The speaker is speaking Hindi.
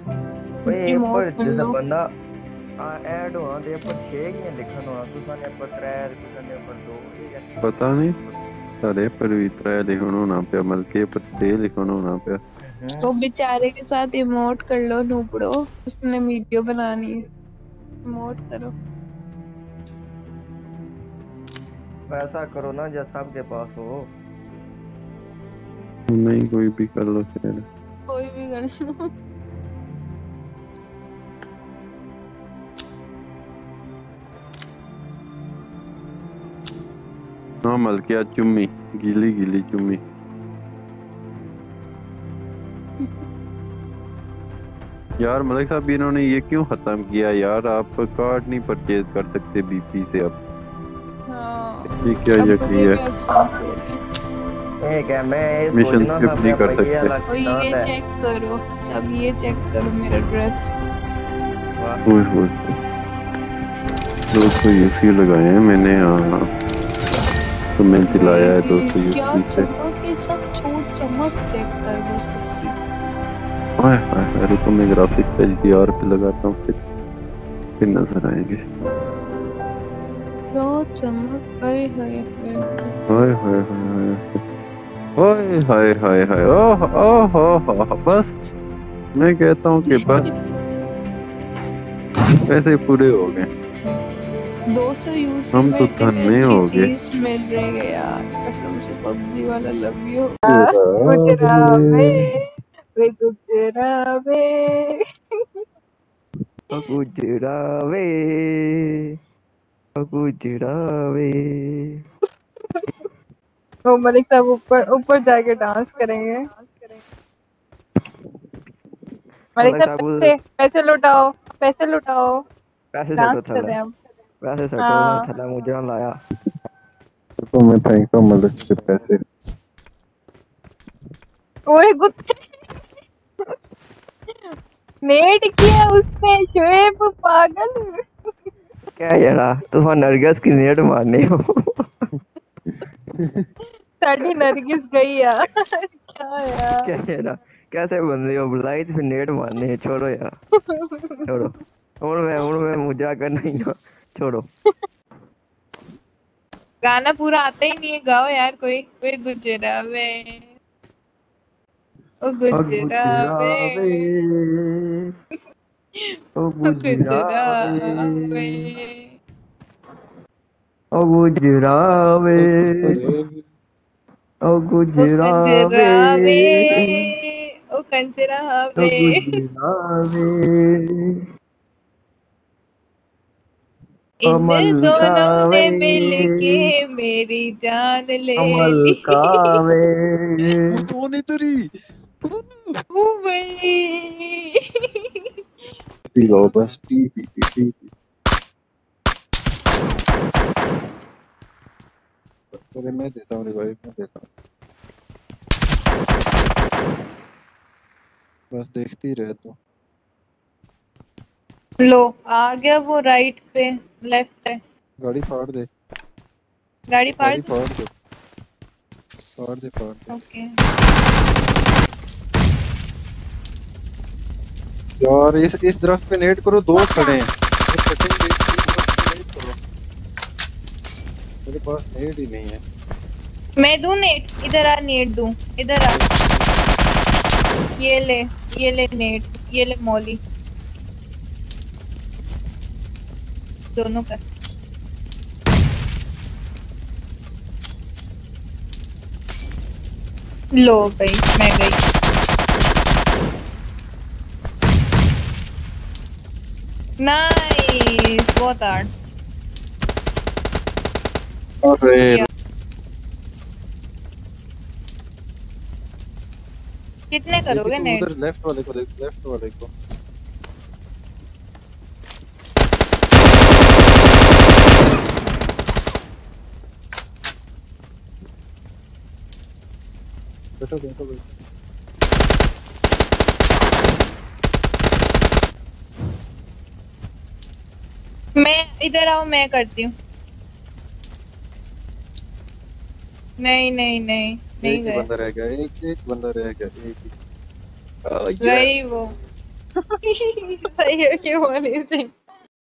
ओए पर इमोट कर जिस लो। बंदा ऐड होना दे पर 6 की लिखन होना तुसा ने पर 3 तुसा ने पर 2 ये कैसे पता नहीं सारे पर भी 3 लिखण होना पे मलके पर 6 लिखण होना पे। तो बेचारे के साथ इमोट कर लो नूबड़ो, उसने वीडियो बनानी है, इमोट करो। वैसा करो ना जैसा आपके पास हो। नहीं कोई भी कर लो फिर। कोई भी कर लो। हाँ मलकिया चुम्मी गीली गीली चुम्मी। यार मलिक साहब इन्होंने ये क्यों खत्म किया यार? आप कार्ड नहीं परचेज कर सकते बीपी से अब। हाँ ये क्या अब यकी मुझे है? भी अफसोस हो रहा है। एक है मैं ये मिशन सोचना था स्किप नहीं मैं कर भैया सकते। अलग और ये चांद है। चेक करो, अब ये चेक करो मेरा ड्रेस। वाह ओए होए 200 यूसी लगाए हैं मैंने। हाँ तो मैं दिलाया है 200 क्या यूसी से। चमक है, सब छोड़, चमक चेक कर बस इसकी। हाय हाय हाय रुको मैं ग्राफिक्स HDR पे लगाता हूँ फिर नजर आएंगे। क्या चमक, हाय हाय हाय। हाय हाय हाय हाय हाय हाय ओह ओह ओह बस मैं कहता हूँ कि बस ऐसे पूरे हो गए। 200 यूसी हम में तो इतनी धन्य अच्छी हो गए। चीज मिल रही है यार, कसम से पबजी वाला लव यू। गुजरावे गुजरावे वे गुजरावे। गुजरावे गुजरावे। ओ मलिक साहब ऊपर ऊपर जाके डांस करेंगे। मलिक मलिक साहब साहब पैसे पैसे लुटाओ, पैसे लुटाओ। पैसे डांस सटो कर थल्ले रहे हैं हम। पैसे सटो मैं हाँ थल्ले मुझे ना लाया। तो मैं थैंक यू मदद से पैसे। ओए गुड। नेट किया उसने, शुएब पागल। क्या यार तुम नरगस की नेट मारने हो। साड़ी नरगिस गई यार। क्या यार। क्या यार कैसे बंदे हो बुलाई तो फिर नेट मारने हैं छोड़ो यार छोड़ो। हूं मैं मुझे करना ही ना छोड़ो। गाना पूरा आता ही नहीं है, गाओ यार कोई कोई। गुजरावे ओ ओ गुजरावे गुजरावे ओ ओ गुजरावे गुजरावे ओ गुजरावे ओ ओ गुजरावे कंजरावे ओ ओ कंजरावे। गुजरावे इन अमल दोनों कावे ने मिलके मेरी जान ले अमल ली। कावे कौन इधर ही ओ भाई। पी लो बस टी पी पी टी पी। अरे मैं देता हूँ रिवाइव मैं देता हूँ बस देखती रहे तो। लो आ गया वो, राइट पे, लेफ्ट पे। गाड़ी फाड़ दे गाड़ी फाड़ गाड़ी दूं? फाड़ दे फाड़ दे फाड़ दे। ओके। यार इस दरख्त पे नेट करो दो खड़े हैं वो कटेंगे इस दरख्त पे नेट करो। मेरे पास नेट ही नहीं है। मैं दूं नेट? इधर आ, नेट दूं, इधर आ। नेट ये ले, ये ले नेट, ये ले मौली, दोनों कर। लो भाई, मैं गई। नाइस, बहुत हार्ड अरे किया। कितने देखी करोगे तू नेट? उधर लेफ्ट वाले को देख लेफ्ट वाले को। बैठो बैठो बैठो। मैं इधर आओ, मैं करती हूँ। नहीं नहीं नहीं, नहीं एक ही गए, बंदा रह गया एक एक बंदा रह गया एक ही। ये गई वो। सही है कि मॉर्निंग सिंह